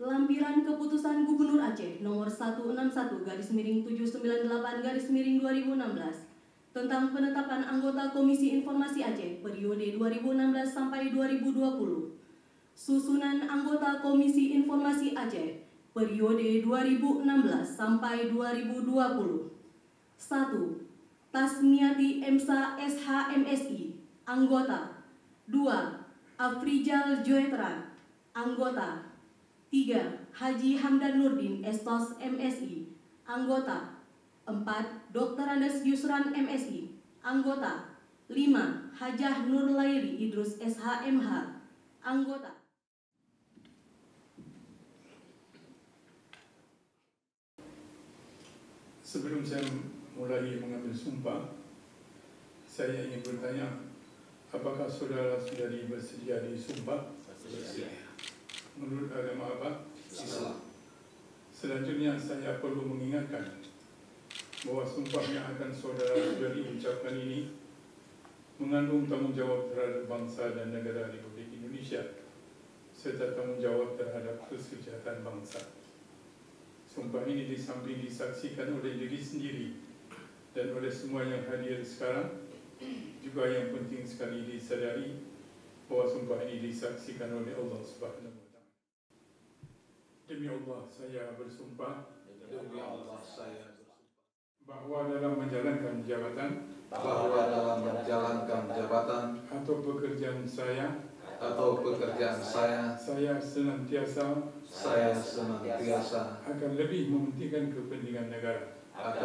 Lampiran Keputusan Gubernur Aceh Nomor 161/798/2016 tentang penetapan anggota Komisi Informasi Aceh periode 2016 sampai 2020. Susunan anggota Komisi Informasi Aceh periode 2016 sampai 2020. 1. Tasmiati Emsa SHMSI, anggota. 2. Afrijal Joetra, anggota. 3. Haji Hamdan Nurdin Estos MSI, anggota. 4. Dr. Andes Yusran MSI, anggota. 5. Hajah Nurlaili Idrus SHMH, anggota. Sebelum saya mulai mengambil sumpah, saya ingin bertanya, apakah saudara-saudari bersedia disumpah? Bersedia. Menurut agama apa? Islam. Selanjutnya saya perlu mengingatkan bahwa sumpah yang akan saudara-saudari ucapkan ini mengandung tanggungjawab terhadap bangsa dan negara Republik Indonesia serta tanggungjawab terhadap kesejahteraan bangsa. Sumpah ini di samping disaksikan oleh diri sendiri dan oleh semua yang hadir sekarang, juga yang penting sekali disadari bahwa sumpah ini disaksikan oleh Allah Subhanahu wa Ta'ala. Demi Allah saya bersumpah Demi Allah saya bersumpah bahwa dalam menjalankan jabatan atau pekerjaan saya saya senantiasa akan lebih mementingkan kepentingan negara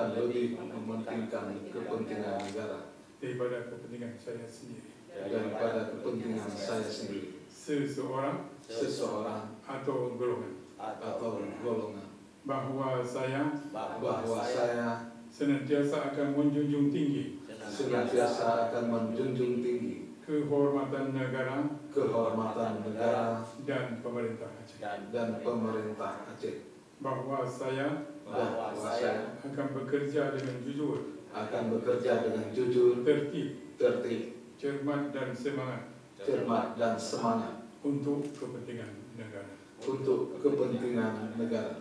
daripada kepentingan saya sendiri. Seseorang atau golongan. Bahwa saya senantiasa akan menjunjung tinggi kehormatan negara dan pemerintah Aceh. Bahwa saya akan bekerja dengan jujur, tertib, cermat dan semangat untuk kepentingan negara.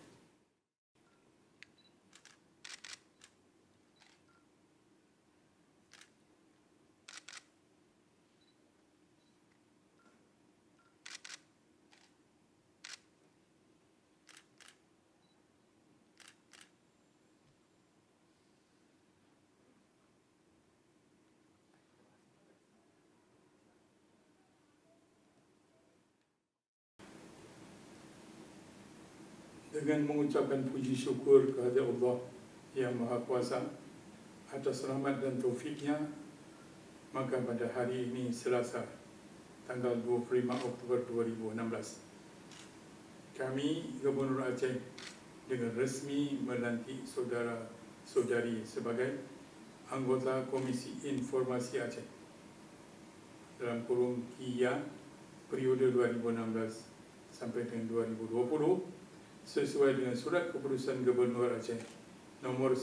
Dengan mengucapkan puji syukur kepada Allah yang Maha Kuasa atas rahmat dan taufiknya, maka pada hari ini Selasa, tanggal 25 Oktober 2016, kami Gubernur Aceh dengan resmi melantik saudara-saudari sebagai anggota Komisi Informasi Aceh dalam kurung KIA periode 2016 sampai dengan 2020 sesuai dengan Surat Keputusan Gubernur Aceh nomor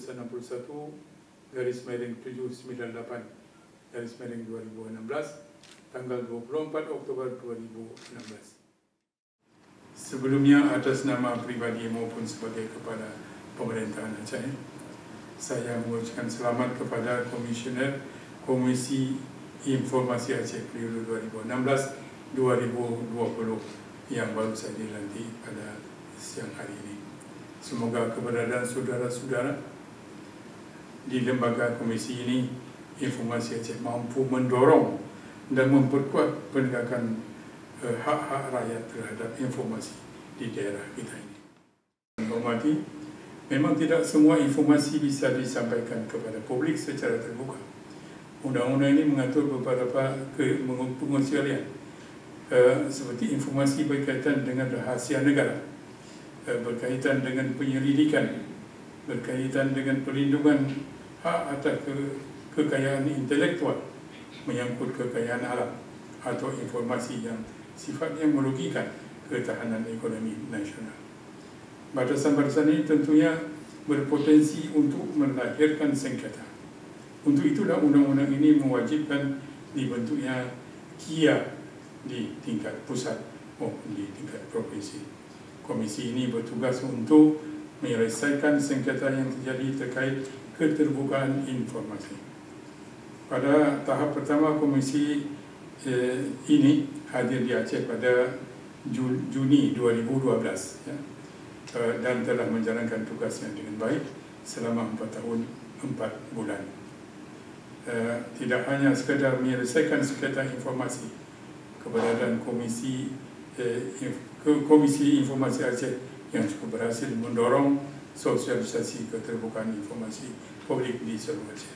161/798/2016 tanggal 24 Oktober 2016. Sebelumnya atas nama pribadi maupun sebagai kepala pemerintahan Aceh, saya mengucapkan selamat kepada Komisioner Komisi Informasi Aceh periode 2016-2020 yang baru saja dilantik pada siang hari ini. Semoga keberadaan saudara-saudara di lembaga komisi ini, Informasi Aceh, mampu mendorong dan memperkuat penegakan hak-hak rakyat terhadap informasi di daerah kita ini. Menghormati, memang tidak semua informasi bisa disampaikan kepada publik secara terbuka. Undang-undang ini mengatur beberapa pengecualian seperti informasi berkaitan dengan rahasia negara, berkaitan dengan penyelidikan, berkaitan dengan perlindungan hak atas kekayaan intelektual, menyangkut kekayaan alam, atau informasi yang sifatnya merugikan ketahanan ekonomi nasional. Batasan-batasan ini tentunya berpotensi untuk melahirkan sengketa. Untuk itulah undang-undang ini mewajibkan dibentuknya KIA di tingkat pusat maupun di tingkat provinsi. komisi ini bertugas untuk menyelesaikan sengketa yang terjadi terkait keterbukaan informasi. Pada tahap pertama, komisi ini hadir di Aceh pada Juni 2012 ya, dan telah menjalankan tugasnya dengan baik selama 4 tahun 4 bulan. Tidak hanya sekadar menyelesaikan sengketa informasi, keberadaan Komisi Informasi Aceh yang cukup berhasil mendorong sosialisasi keterbukaan informasi publik di seluruh Aceh.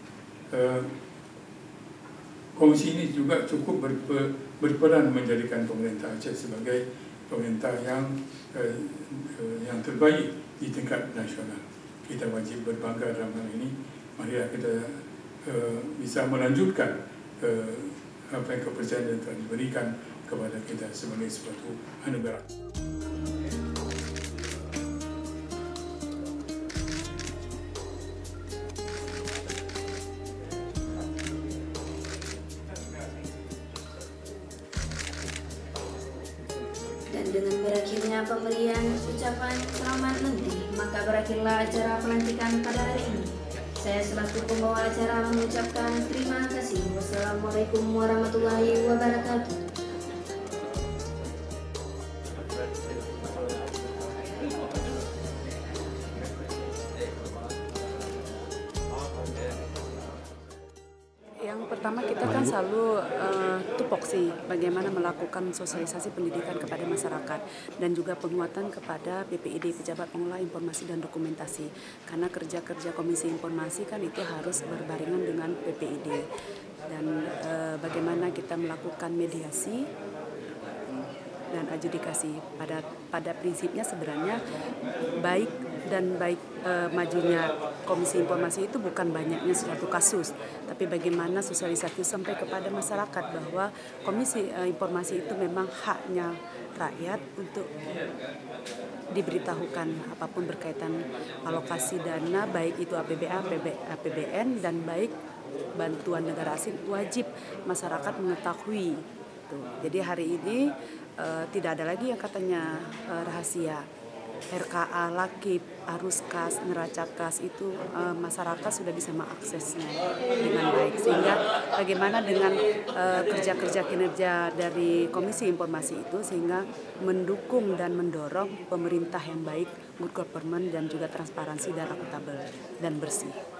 Komisi ini juga cukup berperan menjadikan pemerintah Aceh sebagai pemerintah yang terbaik di tingkat nasional. Kita wajib berbangga dalam hal ini. Mari kita bisa melanjutkan apa yang kepercayaan yang telah diberikan kepada kita sebagai suatu anugerah. Dan dengan berakhirnya pemberian ucapan selamat nanti, maka berakhirlah acara pelantikan pada hari ini. Saya selaku pembawa acara mengucapkan terima kasih. Wassalamualaikum warahmatullahi wabarakatuh. Yang pertama, kita kan selalu tupoksi bagaimana melakukan sosialisasi pendidikan kepada masyarakat dan juga penguatan kepada PPID, Pejabat Pengelola Informasi dan Dokumentasi, karena kerja-kerja Komisi Informasi kan itu harus berbarengan dengan PPID, dan bagaimana kita melakukan mediasi dan adjudikasi. Pada prinsipnya sebenarnya baik majunya Komisi Informasi itu bukan banyaknya suatu kasus, tapi bagaimana sosialisasi sampai kepada masyarakat bahwa Komisi Informasi itu memang haknya rakyat untuk diberitahukan apapun berkaitan alokasi dana, baik itu APBA, APBN, dan baik bantuan negara asing, wajib masyarakat mengetahui. Jadi hari ini tidak ada lagi yang katanya rahasia. RKA, Lakip, Arus Kas, Neraca Kas itu masyarakat sudah bisa mengaksesnya dengan baik. Sehingga bagaimana dengan kerja-kerja kinerja dari Komisi Informasi itu sehingga mendukung dan mendorong pemerintah yang baik, good government, dan juga transparansi dan akuntabel dan bersih.